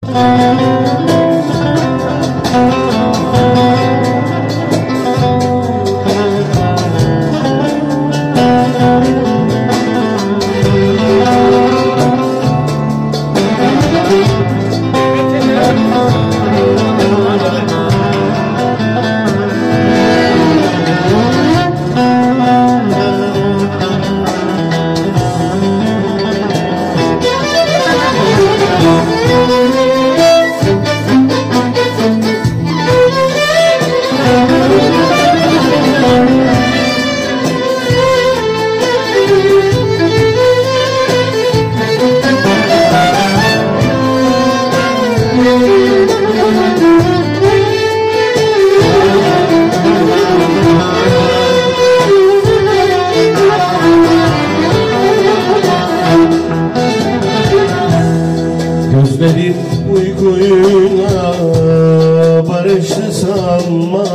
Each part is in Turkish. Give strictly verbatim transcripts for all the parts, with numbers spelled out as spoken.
Gözlerim uykuyla barıştı sanma.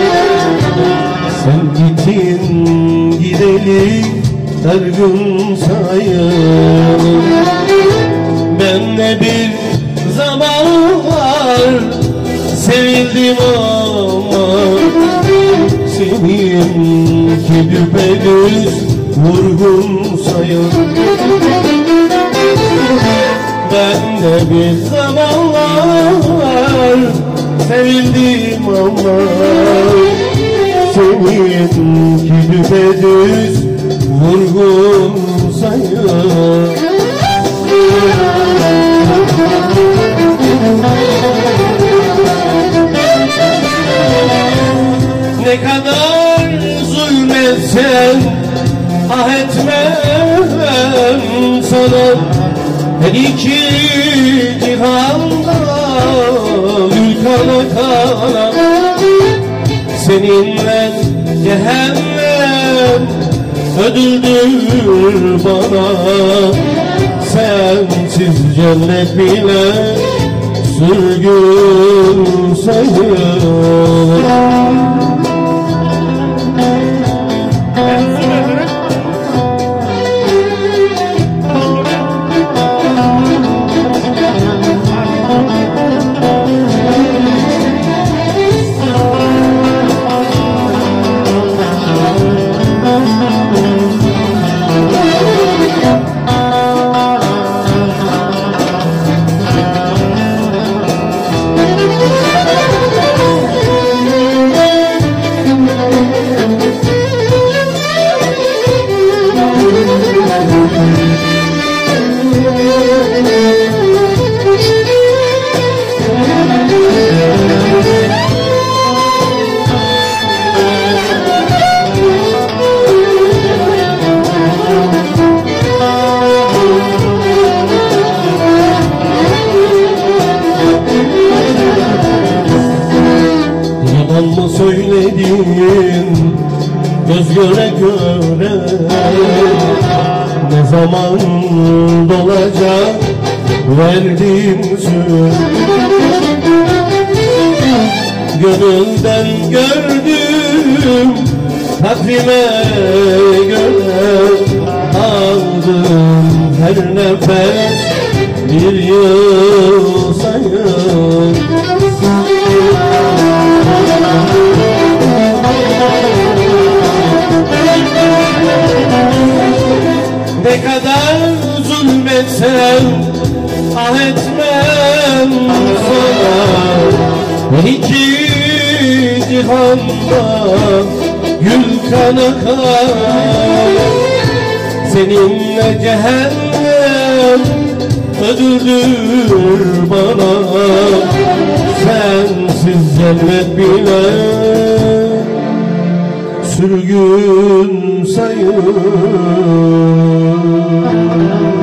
Sen gittin gideli her gün sayılır. Ben de bir zamanlar sevildim ama seninki düpedüz vurgun sayılır. Ben de bir zamanlar sevildim ama seninki düpedüz vurgun sayılır. Ne kadar zulmetsen ah etmem sana. Her iki cihanda gül kana kana. Seninle cehennem ödüldür bana. Sensiz cennet bile sürgün sayılır. Söyledin göz göre göre, ne zaman dolacak verdiğim söz. Gönülden gördüm takvime göre, aldım her nefes bir yıl sayın. Ne kadar zulmetsem ah etmem sana. İki cihanda gül kana kana. Seninle cehennem ödüldür bana. Sensiz cennet bile sürgün sayılır.